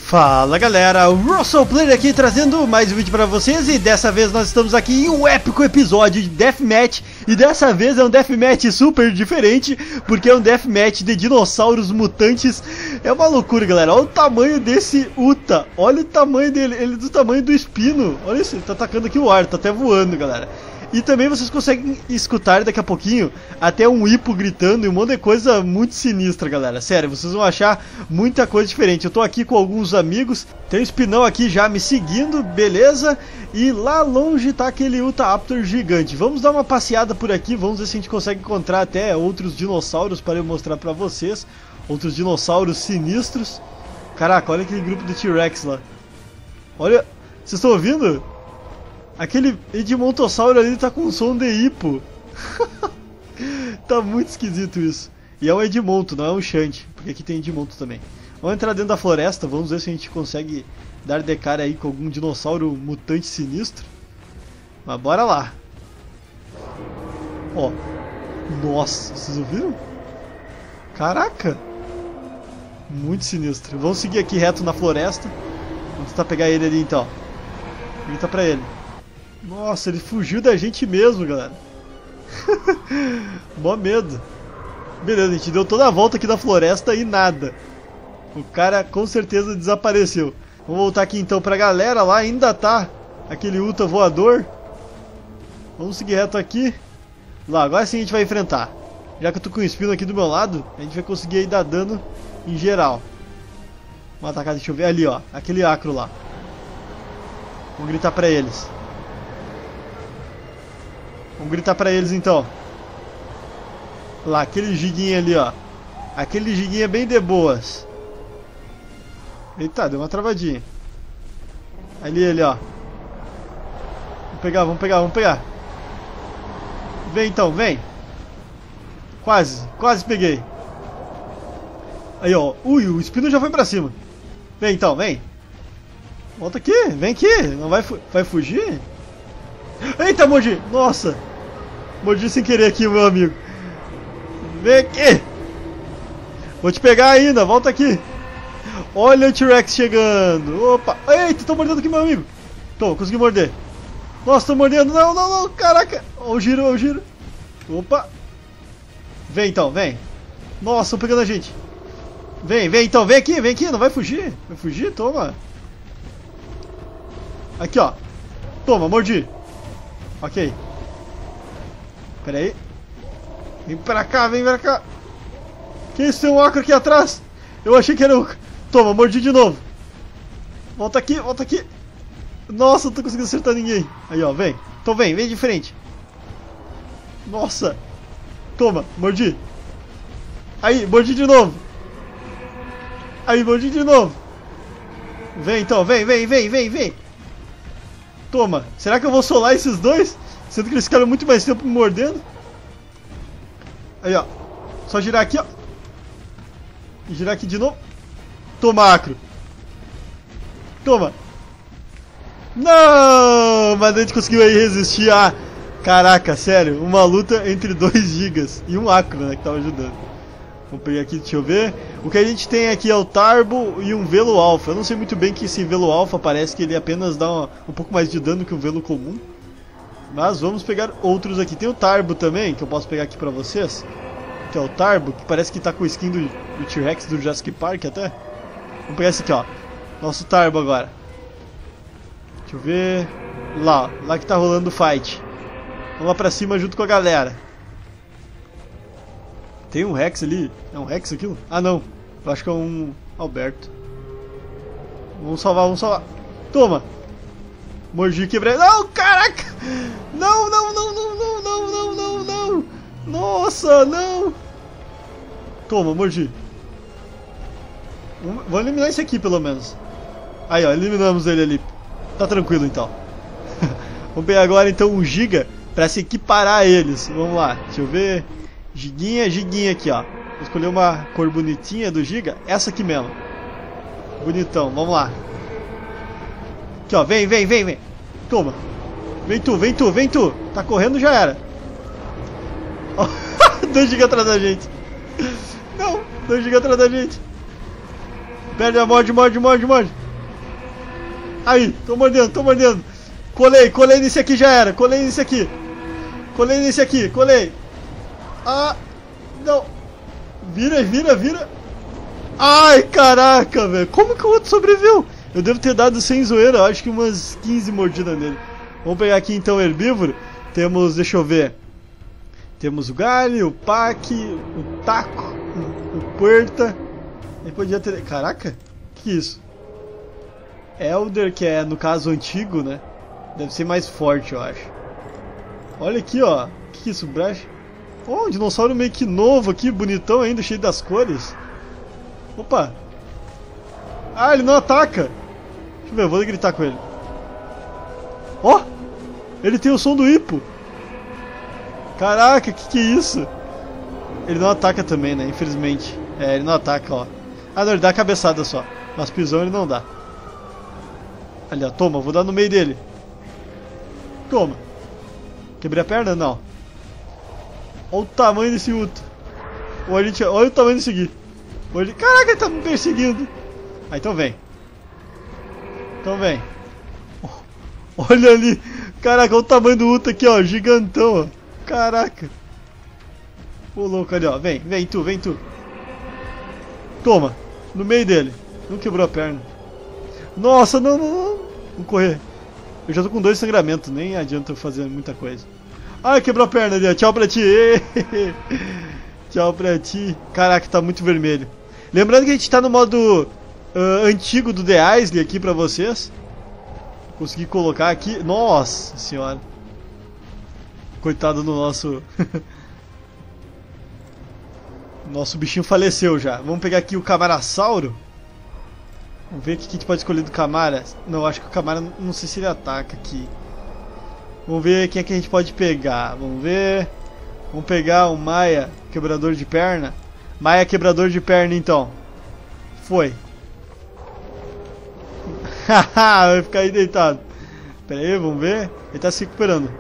Fala galera, o Russell Player aqui trazendo mais um vídeo pra vocês. E dessa vez nós estamos aqui em um épico episódio de Deathmatch. E dessa vez é um Deathmatch super diferente, porque é um Deathmatch de dinossauros mutantes. É uma loucura galera, olha o tamanho desse Uta. Olha o tamanho dele, ele é do tamanho do Espino. Olha isso, ele tá atacando aqui o ar, tá até voando galera. E também vocês conseguem escutar daqui a pouquinho até um hipo gritando e um monte de coisa muito sinistra, galera. Sério, vocês vão achar muita coisa diferente. Eu tô aqui com alguns amigos, tem um Espinão aqui já me seguindo, beleza? E lá longe tá aquele Utahraptor gigante. Vamos dar uma passeada por aqui, vamos ver se a gente consegue encontrar até outros dinossauros para eu mostrar pra vocês. Outros dinossauros sinistros. Caraca, olha aquele grupo de T-Rex lá. Olha, vocês estão ouvindo? Aquele Edmontossauro ali tá com um som de hipo. Tá muito esquisito isso. E é um Edmonto, não é um Shanty, porque aqui tem Edmonto também. Vamos entrar dentro da floresta, vamos ver se a gente consegue dar de cara aí com algum dinossauro mutante sinistro. Mas bora lá. Ó. Nossa, vocês ouviram? Caraca. Muito sinistro. Vamos seguir aqui reto na floresta. Vamos tentar pegar ele ali então. Grita pra ele. Nossa, ele fugiu da gente mesmo, galera. Mó medo. Beleza, a gente deu toda a volta aqui da floresta e nada. O cara com certeza desapareceu. Vamos voltar aqui então pra galera. Lá ainda tá aquele Uta voador. Vamos seguir reto aqui. Lá, agora sim a gente vai enfrentar. Já que eu tô com o Espino aqui do meu lado, a gente vai conseguir aí dar dano em geral. Vamos atacar, deixa eu ver ali, ó. Aquele acro lá. Vamos gritar pra eles. Vamos gritar pra eles então. Lá, aquele giguinha ali, ó. Aquele giguinha bem de boas. Eita, deu uma travadinha. Ali, ó. Vamos pegar, vamos pegar, vamos pegar. Vem então, vem. Quase peguei. Aí, ó. Ui, o Espino já foi pra cima. Vem então, vem. Volta aqui, vem aqui. Não vai fugir? Eita, mordi! Nossa! Mordi sem querer aqui, meu amigo. Vem aqui! Vou te pegar ainda, volta aqui. Olha o T-Rex chegando. Opa! Eita, tô mordendo aqui, meu amigo. Tô, consegui morder. Nossa, tô mordendo. Não, caraca. Olha o giro, olha o giro. Opa! Vem então, vem. Nossa, estão pegando a gente. Vem então, vem aqui. Não vai fugir. Vai fugir? Toma. Aqui, ó. Toma, mordi. Ok. Pera aí. Vem pra cá. Que isso? Tem um acro aqui atrás. Eu achei que era o... Toma, mordi de novo. Volta aqui. Nossa, não tô conseguindo acertar ninguém. Aí, ó, vem. Então vem de frente. Nossa. Toma, mordi. Aí, mordi de novo. Aí, mordi de novo. Vem então, vem. Toma, será que eu vou solar esses dois? Sendo que eles ficaram muito mais tempo me mordendo. Aí, ó. Só girar aqui, ó. E girar aqui de novo. Toma, acro. Toma. Não! Mas a gente conseguiu aí resistir a... Caraca, sério. Uma luta entre 2 gigas. E um acro, né, que tava ajudando. Vamos pegar aqui, deixa eu ver. O que a gente tem aqui é o Tarbo e um Velo Alpha. Eu não sei muito bem que esse Velo Alpha parece que ele apenas dá um pouco mais de dano que um Velo comum. Mas vamos pegar outros aqui. Tem o Tarbo também, que eu posso pegar aqui pra vocês. Que é o Tarbo, que parece que tá com o skin do T-Rex do Jurassic Park até. Vamos pegar esse aqui, ó. Nosso Tarbo agora. Deixa eu ver. Lá que tá rolando o fight. Vamos lá pra cima junto com a galera. Tem um Rex ali. É um Rex aquilo? Ah, não. Eu acho que é um Alberto. Vamos salvar. Toma. Mordi e quebrei. Não, caraca. Não. Nossa, não. Toma, mordi. Vou eliminar esse aqui, pelo menos. Aí, ó. Eliminamos ele ali. Tá tranquilo, então. Vamos pegar agora, então, um Giga pra se equiparar a eles. Vamos lá. Deixa eu ver... Giguinha aqui, ó. Vou escolher uma cor bonitinha do Giga. Essa aqui mesmo. Bonitão, vamos lá. Aqui, ó, vem. Toma. Vem tu. Tá correndo, já era. 2 gigas atrás da gente. Não, 2 gigas atrás da gente. Perde, morde. Aí, tô mordendo. Colei nesse aqui, já era. Colei nesse aqui. Ah, não. Vira. Ai, caraca, velho. Como que o outro sobreviveu? Eu devo ter dado sem zoeira, acho que umas 15 mordidas nele. Vamos pegar aqui então o herbívoro. Temos, deixa eu ver. Temos o galho, o pac, o taco, o puerta. Ele podia ter... Caraca, que isso? Elder, que é no caso antigo, né? Deve ser mais forte, eu acho. Olha aqui, ó. Que isso, Brash? Oh, um dinossauro meio que novo aqui, bonitão ainda, cheio das cores. Opa! Ah, ele não ataca! Deixa eu ver, eu vou gritar com ele. Ó! Oh, ele tem o som do hipo! Caraca, que é isso? Ele não ataca também, né? Infelizmente. É, ele não ataca, ó. Ah, não, ele dá a cabeçada só. Mas pisão ele não dá. Ali, ó, toma, vou dar no meio dele. Toma. Quebrei a perna? Não. Olha o tamanho desse Uto. Olha o tamanho desse aqui. Caraca, ele tá me perseguindo. Ah, então vem. Olha ali. Caraca, olha o tamanho do Uto aqui, ó. Gigantão, ó. Caraca. Ô, louco ali, ó. Vem tu. Toma. No meio dele. Não quebrou a perna. Nossa, não. Vamos correr. Eu já tô com 2 sangramentos. Nem adianta eu fazer muita coisa. Ai, quebrou a perna ali, ó. Tchau pra ti. Tchau pra ti. Caraca, tá muito vermelho. Lembrando que a gente tá no modo antigo do The Isley aqui pra vocês. Consegui colocar aqui. Nossa senhora. Coitado do nosso... Nosso bichinho faleceu já. Vamos pegar aqui o Camarasauro. Vamos ver o que a gente pode escolher do Camara. Não, acho que o Camara, não sei se ele ataca aqui. Vamos ver quem é que a gente pode pegar. Vamos ver. Vamos pegar o Maia, quebrador de perna. Maia, quebrador de perna, então. Foi. Haha, vai ficar aí deitado. Pera aí, vamos ver. Ele tá se recuperando.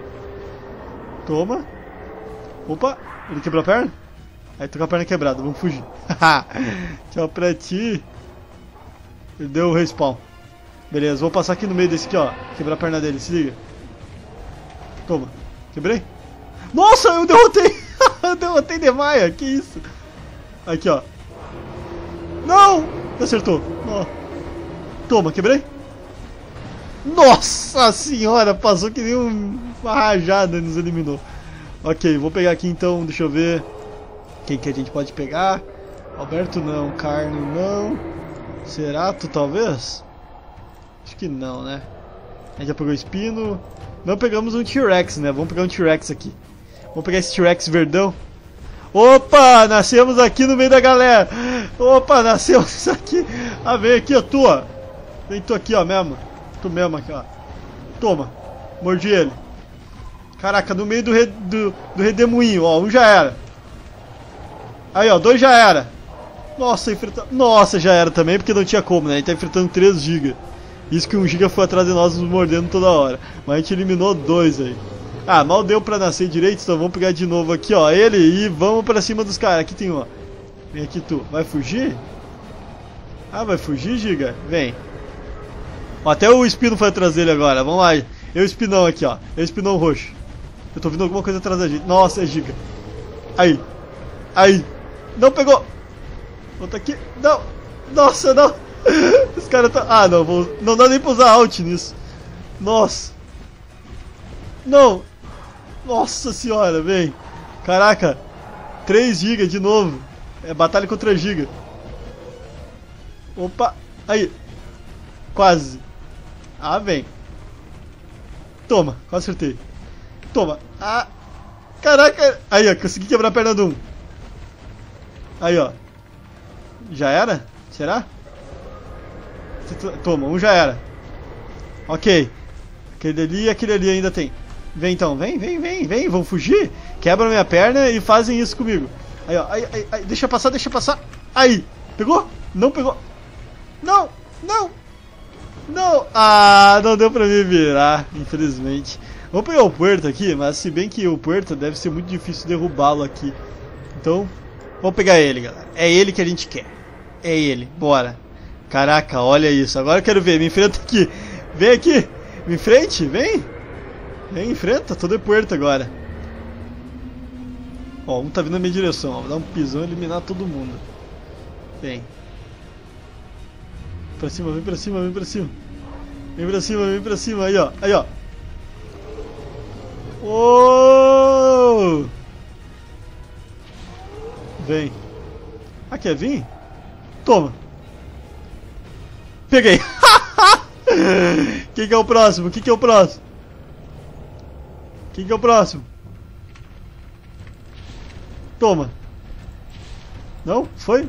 Toma. Opa, ele quebrou a perna? Aí tô com a perna quebrada, vamos fugir. Tchau pra ti. Ele deu o respawn. Beleza, vou passar aqui no meio desse aqui, ó. Quebrar a perna dele, se liga. Toma, quebrei. Nossa, eu derrotei. Eu derrotei de Maia, que isso. Aqui, ó. Não, acertou. Não. Toma, quebrei. Nossa senhora, passou que nem uma rajada e nos eliminou. Ok, vou pegar aqui então, deixa eu ver. Quem que a gente pode pegar? Alberto não, Carno não. Cerato talvez? Acho que não, né? A gente já pegou Espino. Não pegamos um T-Rex, né? Vamos pegar um T-Rex aqui. Vamos pegar esse T-Rex verdão. Opa, nascemos aqui no meio da galera. Opa, nascemos aqui. Ah, vem aqui, ó, tu, ó. Vem tu aqui, ó, mesmo. Tu mesmo aqui, ó. Toma, mordi ele. Caraca, no meio do redemoinho, ó, um já era. Aí, ó, 2 já era. Nossa, Nossa, já era também, porque não tinha como, né? A gente tá enfrentando 3 GB. Isso que 1 GB foi atrás de nós nos mordendo toda hora. Mas a gente eliminou 2 aí. Ah, mal deu pra nascer direito, então vamos pegar de novo aqui, ó, ele e vamos pra cima dos caras. Aqui tem um, ó. Vem aqui tu. Vai fugir? Ah, vai fugir, Giga? Vem. Ó, até o Espino foi atrás dele agora. Vamos lá. Eu e o Espinão aqui, ó. Eu e o Espinão roxo. Eu tô vendo alguma coisa atrás da gente. Nossa, é Giga. Aí. Aí. Não pegou. Volta aqui. Não. Nossa, não. Os caras tá... Ah, não. Não dá nem pra usar alt nisso. Nossa. Não. Nossa senhora, vem. Caraca. 3 GB de novo. É batalha contra Giga. Opa. Aí. Quase. Ah, vem. Toma. Quase acertei. Toma. Ah. Caraca. Aí, ó. Consegui quebrar a perna do 1. Aí, ó. Já era? Será? Toma, um já era. Ok. Aquele ali ainda tem. Vem então, vem. Vão fugir? Quebram minha perna e fazem isso comigo. Aí, ó. Aí. Deixa passar. Aí. Pegou? Não pegou. Não. Ah, não deu pra me virar, infelizmente. Vamos pegar o Puerto aqui, mas se bem que o Puerto deve ser muito difícil derrubá-lo aqui. Então... Vamos pegar ele, galera. É ele que a gente quer. É ele. Bora. Caraca, olha isso. Agora eu quero ver. Me enfrenta aqui. Vem aqui. Me enfrente. Vem. Vem, enfrenta. Tô de puerto agora. Ó, um tá vindo na minha direção. Ó. Vou dar um pisão e eliminar todo mundo. Vem. Pra cima, vem pra cima, vem pra cima. Vem pra cima, vem pra cima. Aí, ó. Aí, ó. Oh! Vem. Ah, quer vir? Toma. Peguei. Quem que é o próximo? Quem que é o próximo? Quem que é o próximo? Toma. Não? Foi?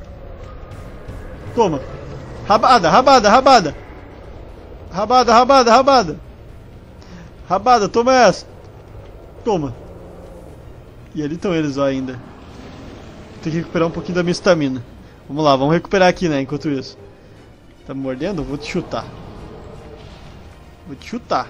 Toma. Rabada, rabada, rabada. Rabada, rabada, rabada. Rabada, toma essa. Toma. E ali estão eles ó ainda. Tem que recuperar um pouquinho da minha estamina. Vamos lá, vamos recuperar aqui, né, enquanto isso. Tá me mordendo? Vou te chutar. Vou te chutar.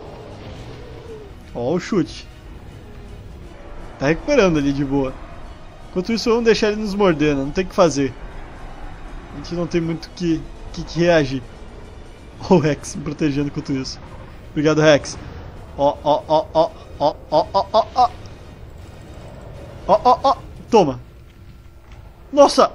Ó o chute. Tá recuperando ali de boa. Enquanto isso, vamos deixar ele nos mordendo. Não tem o que fazer. A gente não tem muito que reagir. Ó o Rex me protegendo enquanto isso. Obrigado, Rex. Ó, ó, ó, ó, ó, ó, ó, ó, ó. Ó, ó, ó. Toma. Nossa!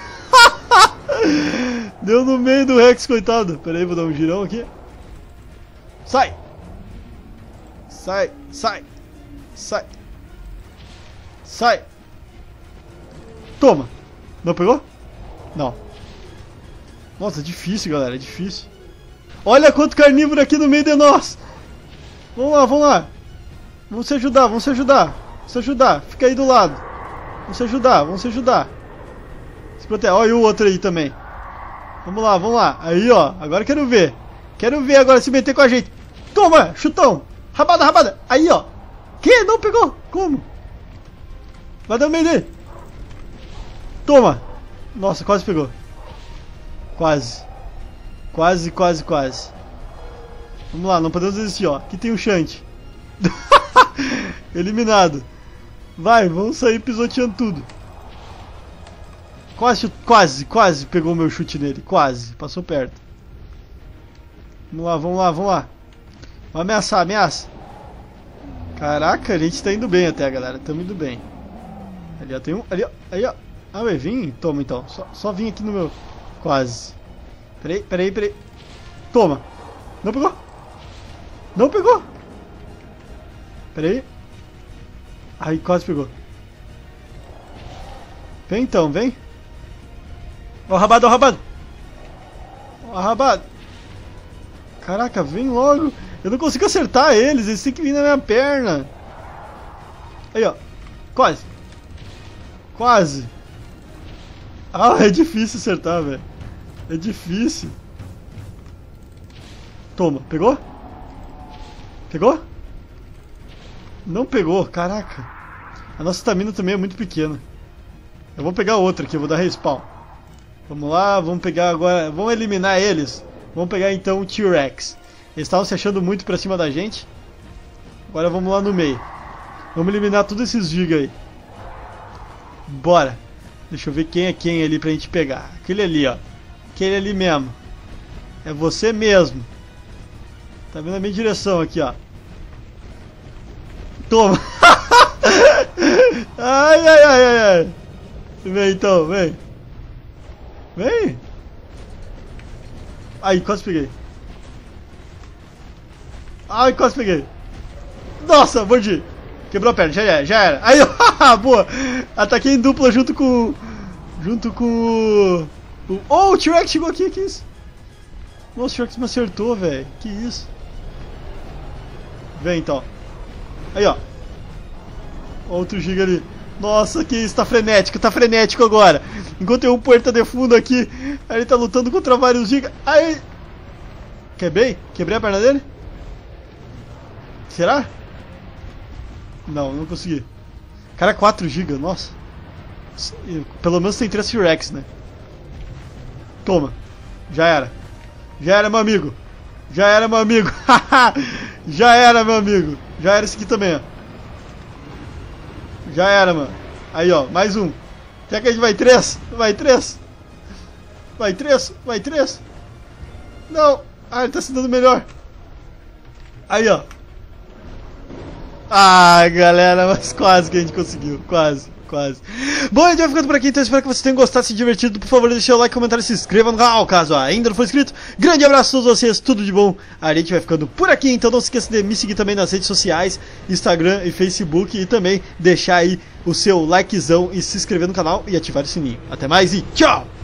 Deu no meio do Rex, coitado. Pera aí, vou dar um girão aqui. Sai! Sai, sai, sai. Sai. Toma. Não pegou? Não. Nossa, é difícil, galera, é difícil. Olha quanto carnívoro aqui no meio de nós. Vamos lá, vamos lá. Vamos se ajudar, vamos se ajudar. Vamos se ajudar, fica aí do lado. Vamos se ajudar, vamos se ajudar. Se proteger. Olha o outro aí também. Vamos lá, vamos lá. Aí, ó, agora quero ver. Quero ver agora se meter com a gente. Toma, chutão. Rabada, rabada. Aí, ó. Que? Não pegou? Como? Vai dar o meio dele. Toma. Nossa, quase pegou. Quase. Quase, quase, quase. Vamos lá, não podemos desistir, ó. Aqui tem o Shanty. Eliminado. Vai, vamos sair pisoteando tudo. Quase, quase, quase pegou o meu chute nele. Quase, passou perto. Vamos lá, vamos lá, vamos lá. Vamos ameaçar, ameaça. Caraca, a gente tá indo bem até, galera. Tamo indo bem. Ali, ó, tem um. Ali, ó. Aí, ó. Ah, vai vir? Toma, então. Só vim aqui no meu... Quase. Peraí, peraí, peraí. Toma. Não pegou? Não pegou? Peraí. Aí, quase pegou. Vem então, vem. Ó, rabado, ó, rabado. Ó, rabado. Caraca, vem logo. Eu não consigo acertar eles têm que vir na minha perna. Aí, ó. Quase. Quase. Ah, é difícil acertar, velho. É difícil. Toma, pegou? Pegou? Não pegou, caraca. A nossa estamina também é muito pequena. Eu vou pegar outra aqui, eu vou dar respawn. Vamos lá, vamos pegar agora. Vamos eliminar eles. Vamos pegar então o T-Rex. Eles estavam se achando muito pra cima da gente. Agora vamos lá no meio. Vamos eliminar todos esses giga aí. Bora. Deixa eu ver quem é quem ali pra gente pegar. Aquele ali, ó. Aquele ali mesmo. É você mesmo. Tá vindo na minha direção aqui, ó. Toma. Ai, ai, ai, ai, ai. Vem então, vem. Vem. Aí, quase peguei. Ai, quase peguei. Nossa, mordi. Quebrou a perna, já era. Aí, ó, boa. Ataquei em dupla junto com... Oh, o T-Rex chegou aqui, que isso? Nossa, o T-Rex me acertou, velho. Que isso? Vem, então. Aí, ó. Outro giga ali. Nossa, que isso, tá frenético agora. Enquanto eu puerta de fundo aqui, aí ele tá lutando contra vários gigas. Aí. Quebrei a perna dele? Será? Não, não consegui. Cara, 4 GB, nossa. Pelo menos tem 3 T-Rex, né? Toma. Já era. Já era, meu amigo. Já era, meu amigo. Já era, meu amigo. Já era esse aqui também, ó. Já era, mano. Aí, ó, mais um. Será que a gente vai 3? Vai 3? Vai 3, vai 3. Não. Ah, ele tá se dando melhor. Aí, ó. Ah, galera, mas quase que a gente conseguiu. Quase. Bom, a gente vai ficando por aqui, então espero que vocês tenham gostado, se divertido. Por favor, deixe o like, comentário e se inscreva no canal, caso ainda não for inscrito. Grande abraço a todos vocês, tudo de bom. A gente vai ficando por aqui, então não se esqueça de me seguir também nas redes sociais, Instagram e Facebook. E também deixar aí o seu likezão e se inscrever no canal e ativar o sininho. Até mais e tchau!